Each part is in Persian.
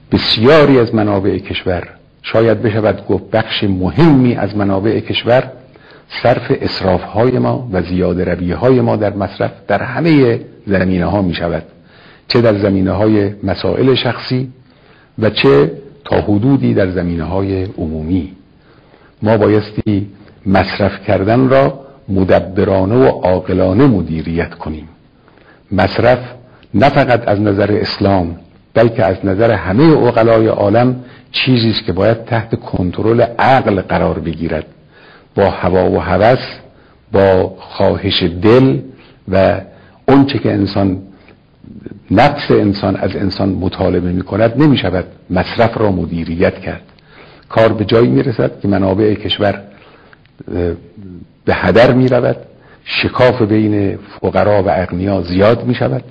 بسیاری از منابع کشور، شاید بشود گفت بخش مهمی از منابع کشور، صرف اسراف‌های ما و زیاده روی‌های ما در مصرف در همه زمینه‌ها می‌شود، چه در زمینه‌های مسائل شخصی و چه تا حدودی در زمینه‌های عمومی. ما بایستی مصرف کردن را مدبرانه و عاقلانه مدیریت کنیم. مصرف نه فقط از نظر اسلام بلکه از نظر همه عقلای عالم چیزی است که باید تحت کنترل عقل قرار بگیرد. با هوا و هوس، با خواهش دل و اونچه که نفس انسان از انسان مطالبه می کند نمی شود مصرف را مدیریت کرد. کار به جایی می رسد که منابع کشور به هدر می رود، شکاف بین فقرا و اغنیا زیاد می شود،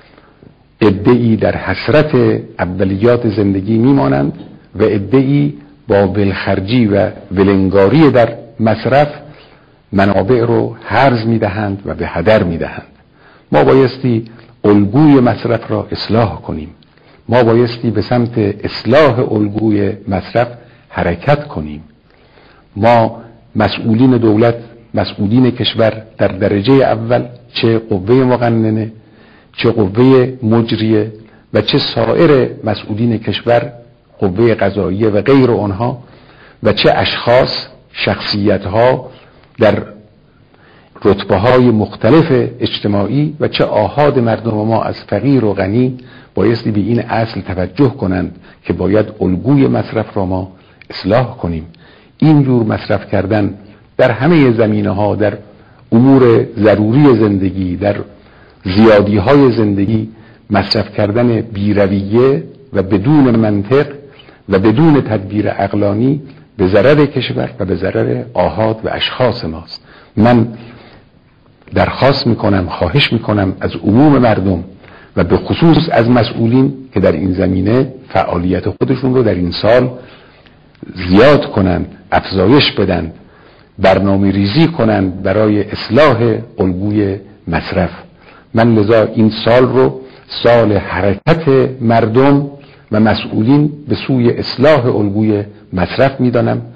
عده‌ای در حسرت اولیات زندگی می مانند و عده‌ای با ولخرجی و ولنگاری در مصرف منابع رو هرز می دهند و به هدر می دهند. ما بایستی الگوی مصرف را اصلاح کنیم. ما بایستی به سمت اصلاح الگوی مصرف حرکت کنیم. ما مسئولین دولت، مسئولین کشور در درجه اول، چه قوه مقننه، چه قوه مجریه و چه سایر مسئولین کشور، قوه قضاییه و غیر آنها، و چه اشخاص، شخصیت‌ها در رتبه‌های مختلف اجتماعی و چه آحاد مردم ما از فقیر و غنی بایستی به این اصل توجه کنند که باید الگوی مصرف را ما اصلاح کنیم. این جور مصرف کردن در همه زمینه‌ها، در امور ضروری زندگی، در زیادی‌های زندگی، مصرف کردن بی‌رویه و بدون منطق و بدون تدبیر عقلانی به ضرر کشور و به ضرر آحاد و اشخاص ماست. من درخواست میکنم، خواهش میکنم از عموم مردم و به خصوص از مسئولین که در این زمینه فعالیت خودشون رو در این سال زیاد کنند، افزایش بدند، برنامه ریزی کنند برای اصلاح الگوی مصرف. من لذا این سال رو سال حرکت مردم و مسئولین به سوی اصلاح الگوی مصرف میدانم